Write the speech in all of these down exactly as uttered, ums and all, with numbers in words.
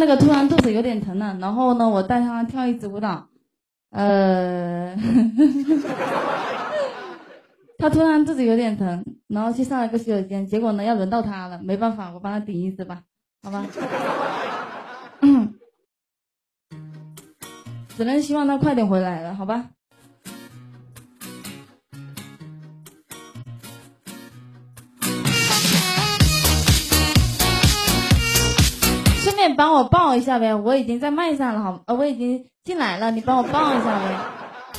个突然肚子有点疼了，然后呢，我带他跳一支舞蹈，呃，他突然肚子有点疼，然后去上了个洗手间，结果呢要轮到他了，没办法，我帮他顶一支吧，好吧。嗯，只能希望他快点回来了，好吧。顺便帮我抱一下呗，我已经在麦上了，好，呃，我已经进来了，你帮我抱一下呗。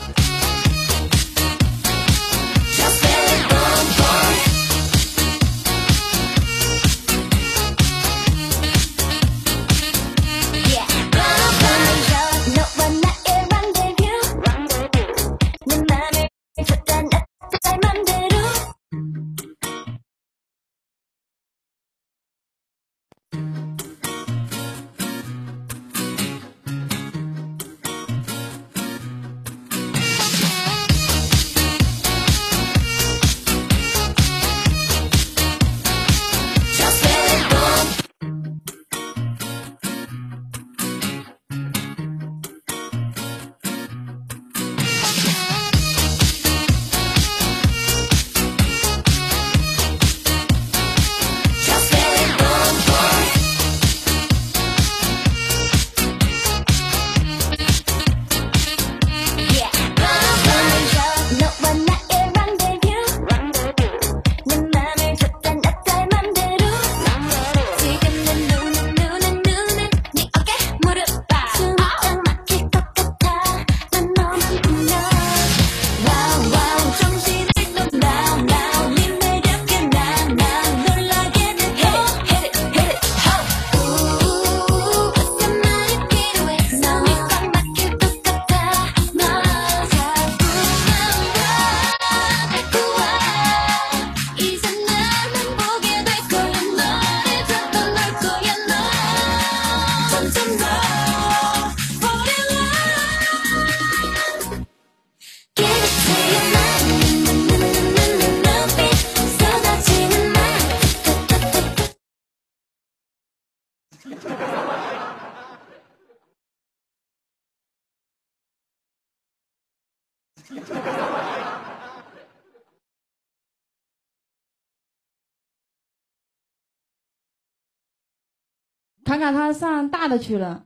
卡卡他上大的去了，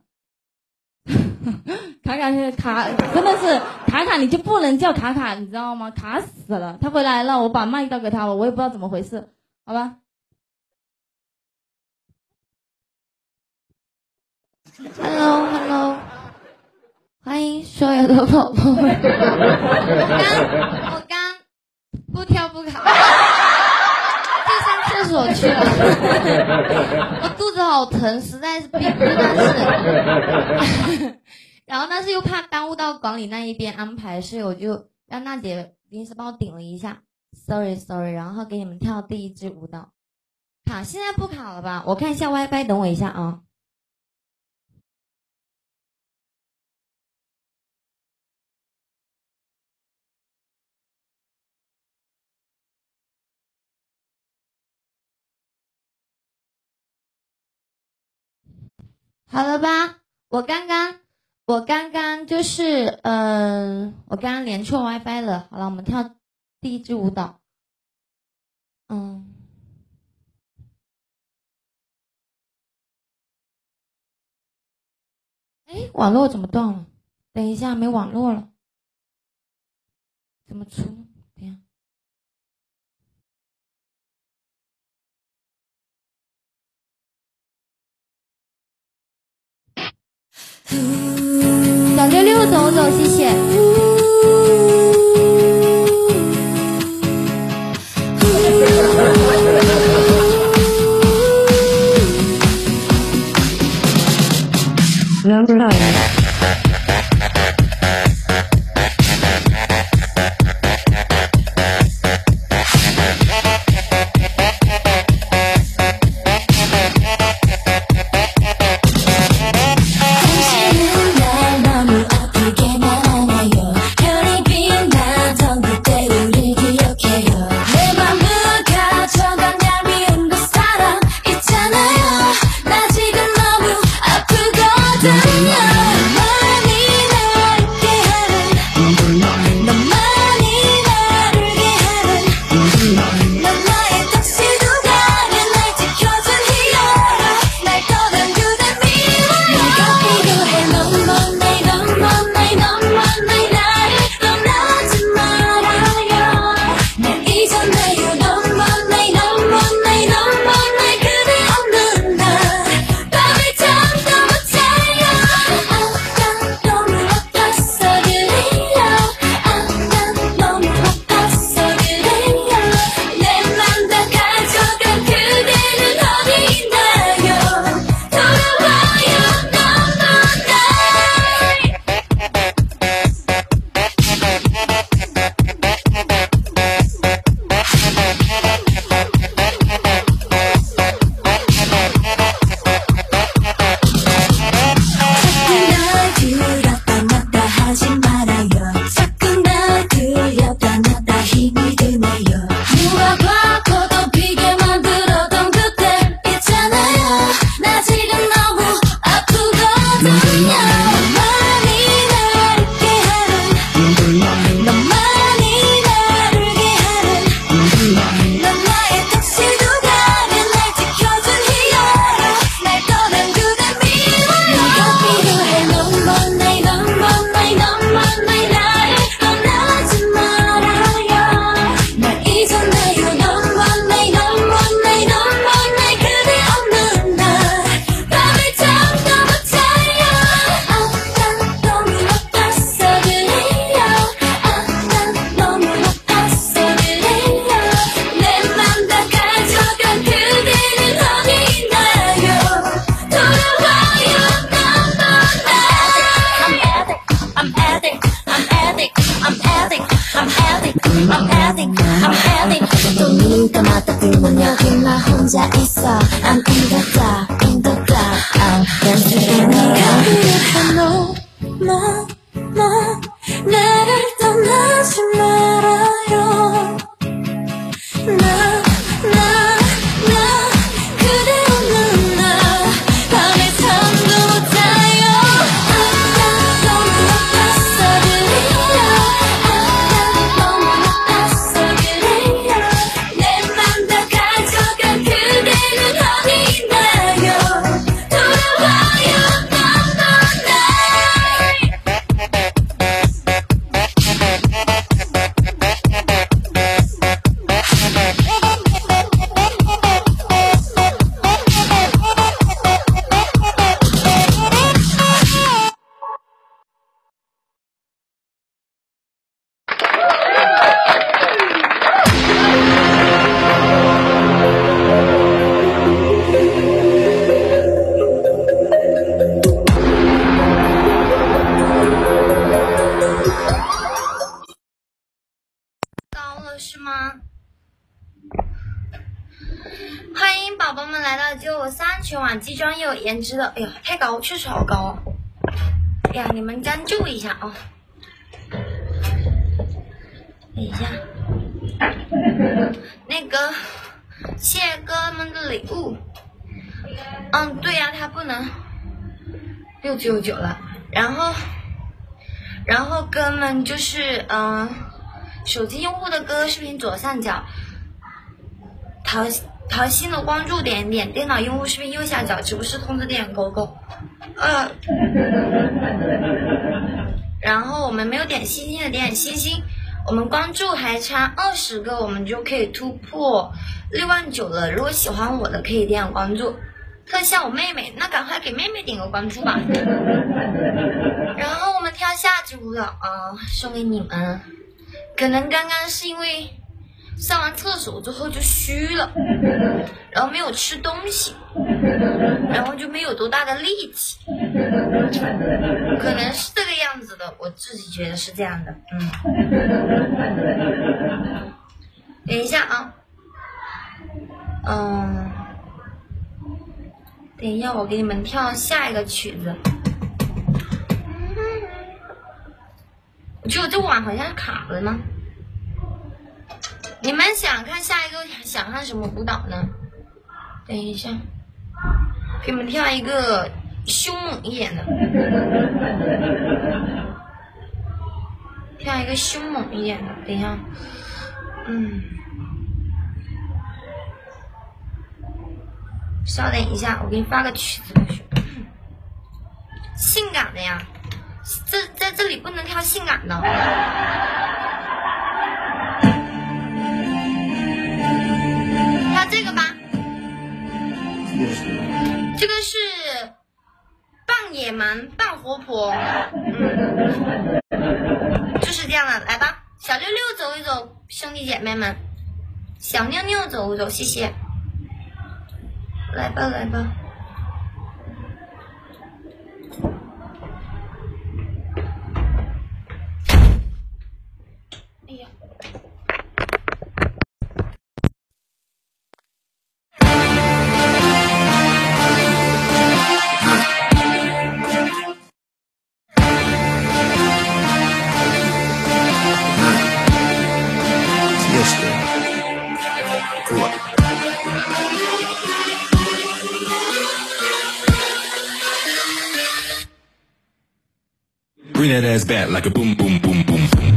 卡卡现在卡真的是卡卡，你就不能叫卡卡，你知道吗？卡死了，他回来了，我把麦交给他了，我也不知道怎么回事，好吧。Hello Hello， 欢迎所有的宝宝们。我刚我刚不跳不卡，去上厕所去了，我肚子好疼，实在是逼不但是。然后但是又怕耽误到管理那一边安排，所以我就让娜姐临时帮我顶了一下 ，sorry sorry， 然后给你们跳第一支舞蹈。卡现在不卡了吧？我看一下 WiFi， 等我一下啊。好了吧，我刚刚我刚刚就是嗯、呃，我刚刚连错 WiFi 了。好了，我们跳第一支舞蹈。嗯，哎，网络怎么断了？等一下，没网络了，怎么出？等一下。小六六走走，谢谢。Number nine。 난 여기만 혼자 있어 I'm in the dark, in the dark I'm dancing 네가 필요한 너, 너, 너 나를 떠나지 말아요 나, 나, 나 그대 없는 나 밤에 잠도 못 자요 아까 너무나 아싸 그래요 아까 너무나 아싸 그래요 내 맘 다 가져간 그대는 어디 있나요 돌아와요 너무 高了是吗？欢迎宝宝们来到九五三全网既专业有颜值的，哎呀，太高，确实好高啊！哎呀，你们将就一下啊！等一下，那个，谢谢哥们的礼物。嗯，对呀、啊，他不能六九九了。然后，然后哥们就是嗯。手机用户的歌视频左上角桃桃心的关注点点，电脑用户视频右下角直播室通知点勾勾。呃，然后我们没有点星星的点星星，我们关注还差二十个，我们就可以突破六万九了。如果喜欢我的可以点关注。特效我妹妹，那赶快给妹妹点个关注吧。然后我们跳下支舞蹈啊，送给你们。可能刚刚是因为上完厕所之后就虚了，然后没有吃东西，然后就没有多大的力气，可能是这个样子的，我自己觉得是这样的。嗯，等一下啊，嗯，等一下我给你们跳下一个曲子。我觉得这碗好像卡了呢。你们想看下一个想看什么舞蹈呢？等一下，给你们跳一个凶猛一点的，跳一个凶猛一点的。等一下，嗯，稍等一下，我给你发个曲子过去。性感的呀。这在这里不能跳性感的，跳这个吧。这个是半野蛮半活泼，嗯，就是这样的。来吧，小六六走一走，兄弟姐妹们，小妞妞走一走，谢谢。来吧，来吧。 Bring that ass back like a boom, boom, boom, boom, boom.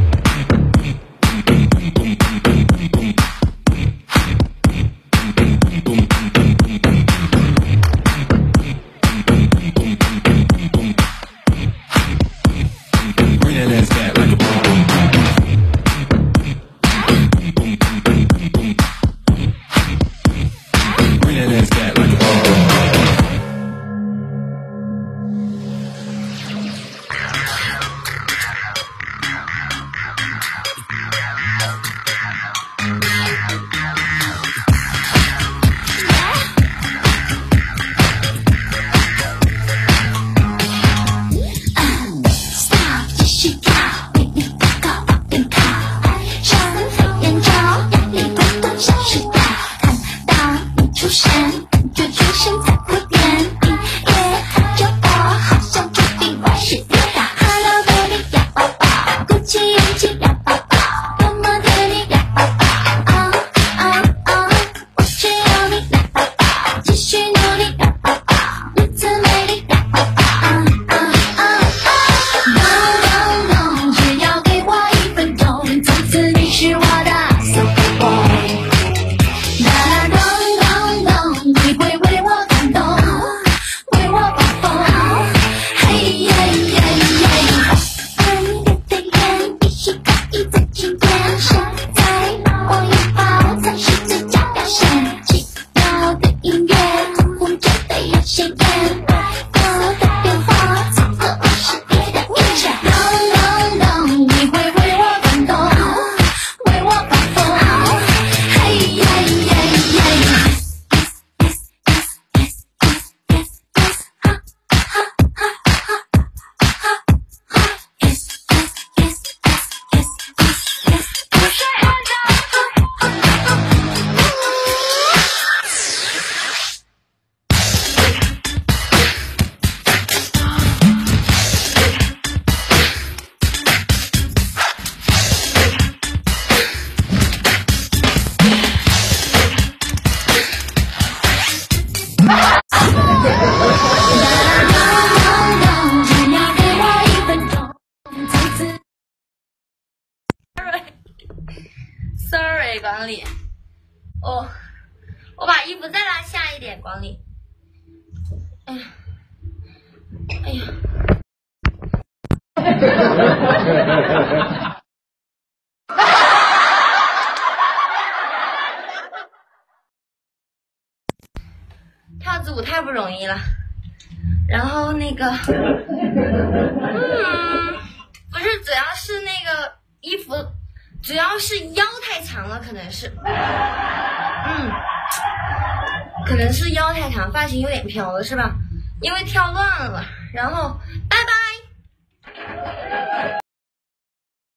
光里。哦，我把衣服再拉下一点，光里。哎呀，哎呀。跳支舞太不容易了，然后那个，嗯，不是，主要是那个衣服，主要是腰太长了，可能是，嗯，可能是腰太长，发型有点飘了，是吧？因为跳乱了，然后